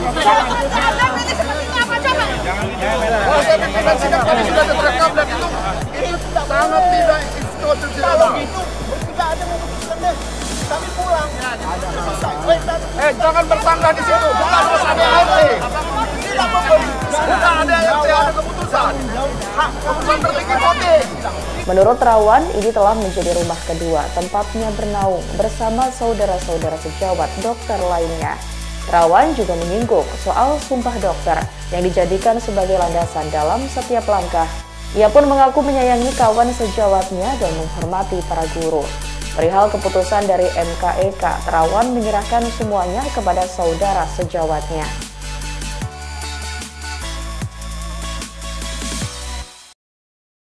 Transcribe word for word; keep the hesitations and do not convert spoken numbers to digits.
pimpinan sidang tadi sudah terekam dan itu itu sangat tidak konstitusional. Tidak ada memutuskan deh. Kami pulang. Eh, jangan bertangga di situ. Bukan harus A D R T. Tidak memberi. Bukan A D R T, ada keputusan. Keputusan tertinggi voting. Menurut Terawan, ini telah menjadi rumah kedua tempatnya bernaung bersama saudara-saudara sejawat dokter lainnya. Terawan juga menyinggung soal sumpah dokter yang dijadikan sebagai landasan dalam setiap langkah. Ia pun mengaku menyayangi kawan sejawatnya dan menghormati para guru. Perihal keputusan dari M K E K, Terawan menyerahkan semuanya kepada saudara sejawatnya.